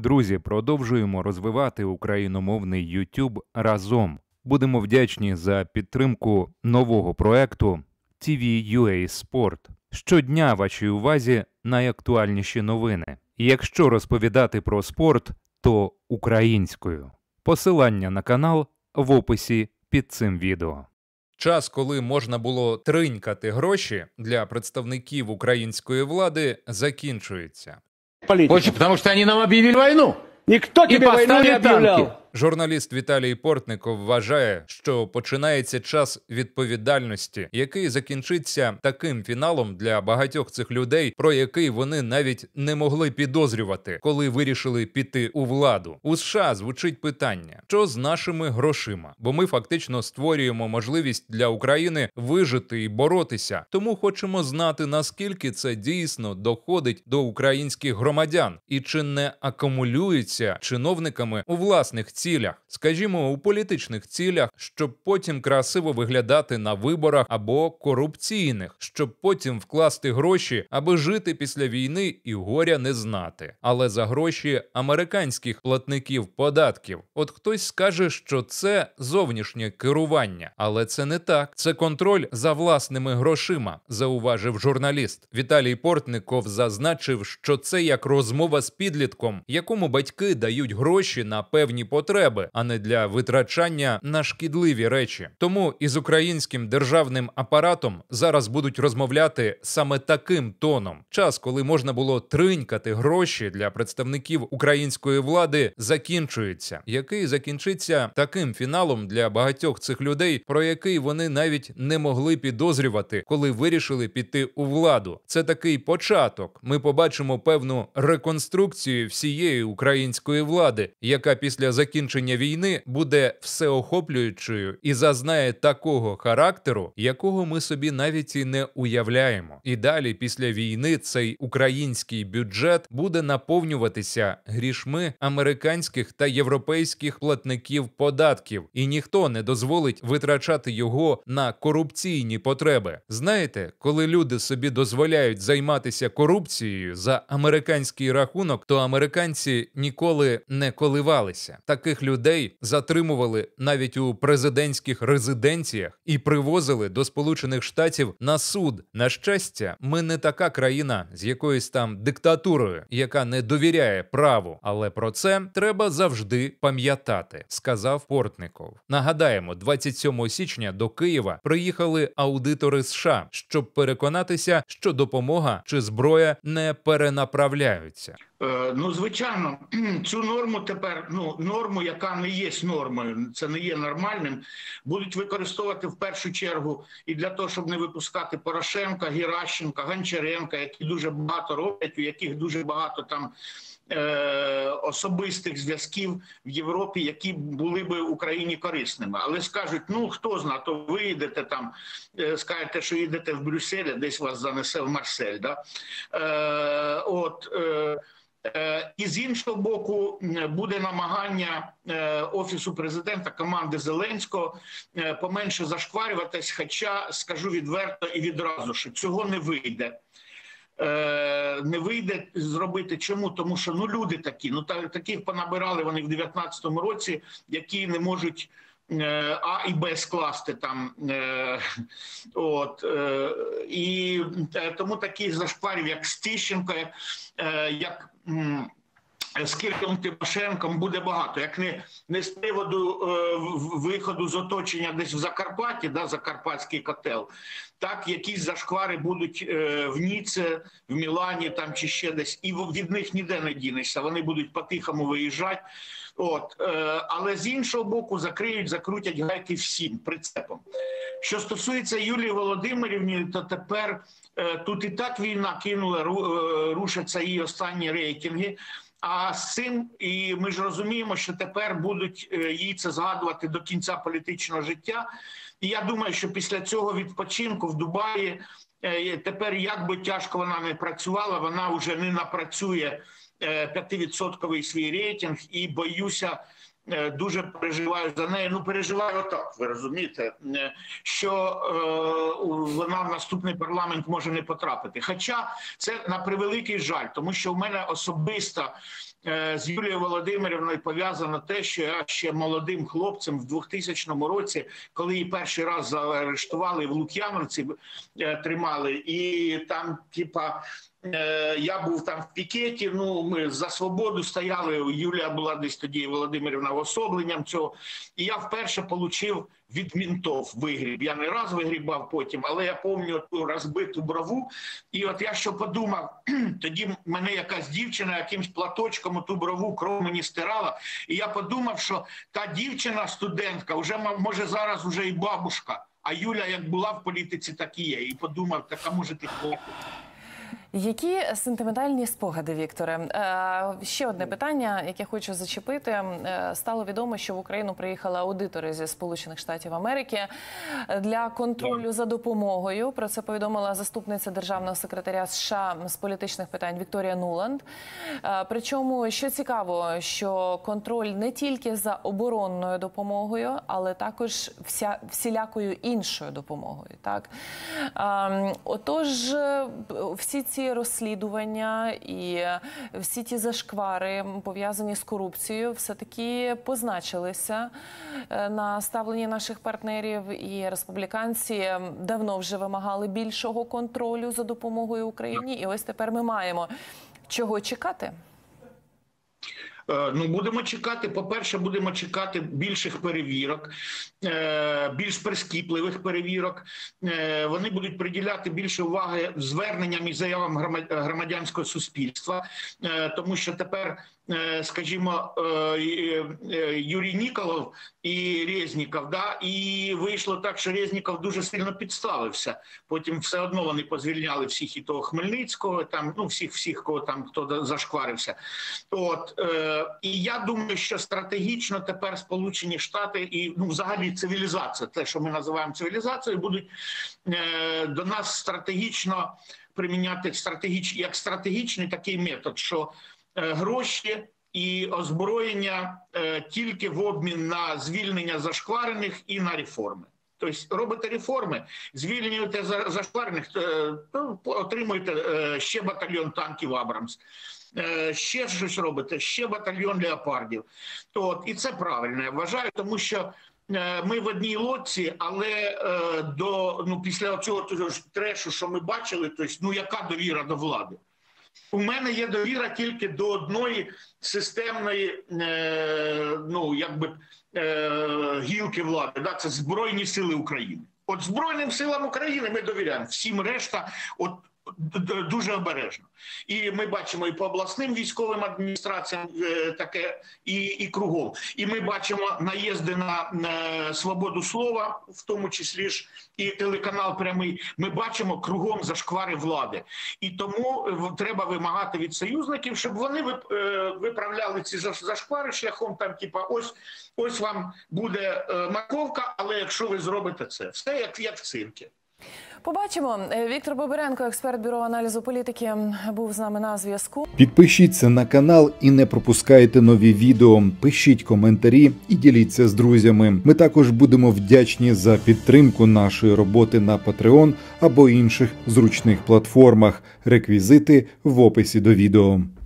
Друзі, продовжуємо розвивати україномовний YouTube разом. Будемо вдячні за підтримку нового проекту TV.ua Sport. Щодня вашій увазі найактуальніші новини. І якщо розповідати про спорт, то українською. Посилання на канал в описі під цим відео. Час, коли можна було тринькати гроші для представників української влади, закінчується. Потому что они нам объявили войну. Никто тебе войну не объявлял. Журналіст Віталій Портников вважає, що починається час відповідальності, який закінчиться таким фіналом для багатьох цих людей, про який вони навіть не могли підозрювати, коли вирішили піти у владу. У США звучить питання, що з нашими грошима? Бо ми фактично створюємо можливість для України вижити і боротися. Тому хочемо знати, наскільки це дійсно доходить до українських громадян і чи не акумулюється чиновниками у власних цілях, скажімо, у політичних цілях, щоб потім красиво виглядати на виборах, або корупційних, щоб потім вкласти гроші, аби жити після війни і горя не знати. Але за гроші американських платників податків. От хтось скаже, що це зовнішнє керування, але це не так. Це контроль за власними грошима, зауважив журналіст. Віталій Портников зазначив, що це як розмова з підлітком, якому батьки дають гроші на певні потреби, а не для витрачання на шкідливі речі. Тому із українським державним апаратом зараз будуть розмовляти саме таким тоном. Час, коли можна було тринькати гроші для представників української влади, закінчується. Який закінчиться таким фіналом для багатьох цих людей, про який вони навіть не могли підозрювати, коли вирішили піти у владу. Це такий початок. Ми побачимо певну реконструкцію всієї української влади, яка після закінчення війни буде всеохоплюючою і зазнає такого характеру, якого ми собі навіть і не уявляємо. І далі, після війни, цей український бюджет буде наповнюватися грішми американських та європейських платників податків, і ніхто не дозволить витрачати його на корупційні потреби. Знаєте, коли люди собі дозволяють займатися корупцією за американський рахунок, то американці ніколи не коливалися. Таких людей затримували навіть у президентських резиденціях і привозили до Сполучених Штатів на суд. На щастя, ми не така країна з якоюсь там диктатурою, яка не довіряє праву. Але про це треба завжди пам'ятати, сказав Портников. Нагадаємо, 27 січня до Києва приїхали аудитори США, щоб переконатися, що допомога чи зброя не перенаправляються. Ну, звичайно, цю норму тепер, норму, яка не є нормою, це не є нормальним, будуть використовувати в першу чергу і для того, щоб не випускати Порошенка, Геращенка, Гончаренка, які дуже багато роблять, у яких дуже багато там особистих зв'язків в Європі, які були би Україні корисними. Але скажуть, хто знає, то ви їдете там, скажете, що їдете в Брюссель, десь вас занесе в Марсель. Да? І з іншого боку буде намагання Офісу президента, команди Зеленського поменше зашкварюватись, хоча скажу відверто і відразу, що цього не вийде. Не вийде зробити. Чому? Тому що люди такі, таких понабирали вони в 19-му році, які не можуть А і Б скласти там. І тому таких зашкварів, як з Тищенко, як з Кирилом Тимошенком буде багато. Як не з приводу виходу з оточення десь в Закарпатті, Закарпатський котел, так якісь зашквари будуть в Ніце, в Мілані там чи ще десь. І від них ніде не дінешся, вони будуть по-тихому виїжджати. Але з іншого боку закрутять гайки всім прицепом. Що стосується Юлії Володимирівни, то тепер тут і так війна кинула, рушаться її останні рейтинги. А з цим, і ми ж розуміємо, що тепер будуть їй це згадувати до кінця політичного життя. І я думаю, що після цього відпочинку в Дубаї тепер, як би тяжко вона не працювала, вона вже не напрацює 5% свій рейтинг, і боюся, дуже переживаю за неї. Переживаю отак, ви розумієте, що вона в наступний парламент може не потрапити. Хоча це на превеликий жаль, тому що в мене особиста з Юлією Володимирівною пов'язано те, що я ще молодим хлопцем в 2000 році, коли її перший раз заарештували в Лук'яновці, тримали, і там, типа, я був там в пікеті, ну, ми за свободу стояли, Юлія була десь тоді, Володимирівна, особленням цього, і я вперше отримав від ментов вигріб. Я не раз вигрібав потім, але я пам'ятаю ту розбиту брову, і от я що подумав, тоді мене якась дівчина якимсь платочком ту брову, кров мені стирала, і я подумав, що та дівчина, студентка, вже, може зараз вже і бабушка, а Юля як була в політиці, так і є, і подумав, так а може ти хлопець. Які сентиментальні спогади, Вікторе? Ще одне питання, яке хочу зачепити. Стало відомо, що в Україну приїхали аудитори зі Сполучених Штатів Америки для контролю за допомогою. Про це повідомила заступниця державного секретаря США з політичних питань Вікторія Нуланд. Причому, що цікаво, що контроль не тільки за оборонною допомогою, але також всілякою іншою допомогою. Так? Отож, всі ці розслідування і всі ті зашквари, пов'язані з корупцією, все-таки позначилися на ставленні наших партнерів. І республіканці давно вже вимагали більшого контролю за допомогою Україні. І ось тепер ми маємо. Чого чекати? Ну, будемо чекати. По-перше, будемо чекати більших перевірок, більш прискіпливих перевірок. Вони будуть приділяти більше уваги зверненням і заявам громадянського суспільства, тому що тепер, скажімо, Юрій Ніколов і Резніков, да, і вийшло так, що Резніков дуже сильно підставився. Потім все одно вони позвільняли всіх, і того Хмельницького, там, ну, всіх, кого там, хто зашкварився. От, і я думаю, що стратегічно тепер Сполучені Штати і, ну, взагалі цивілізація, те, що ми називаємо цивілізацією, будуть до нас стратегічно приміняти як стратегічний такий метод, що гроші і озброєння тільки в обмін на звільнення зашкварених і на реформи. Тобто робите реформи, звільнюєте зашкварених, отримуєте ще батальйон танків «Абрамс». Ще щось робите, ще батальйон леопардів. От, і це правильно, я вважаю, тому що ми в одній лодці, але після цього трешу, що ми бачили, тобто, ну, яка довіра до влади? У мене є довіра тільки до одної системної, гілки влади, да, це Збройні Сили України. От Збройним силам України ми довіряємо, всім решта дуже обережно. І ми бачимо і по обласним військовим адміністраціям таке, і кругом. І ми бачимо наїзди на свободу слова, в тому числі ж і телеканал «Прямий». Ми бачимо кругом зашквари влади. І тому треба вимагати від союзників, щоб вони виправляли ці зашквари шляхом там, типа, ось вам буде морковка, але якщо ви зробите це. Все як в циркі. Побачимо. Віктор Бобиренко, експерт Бюро аналізу політики, був з нами на зв'язку. Підпишіться на канал і не пропускайте нові відео. Пишіть коментарі і діліться з друзями. Ми також будемо вдячні за підтримку нашої роботи на Patreon або інших зручних платформах. Реквізити в описі до відео.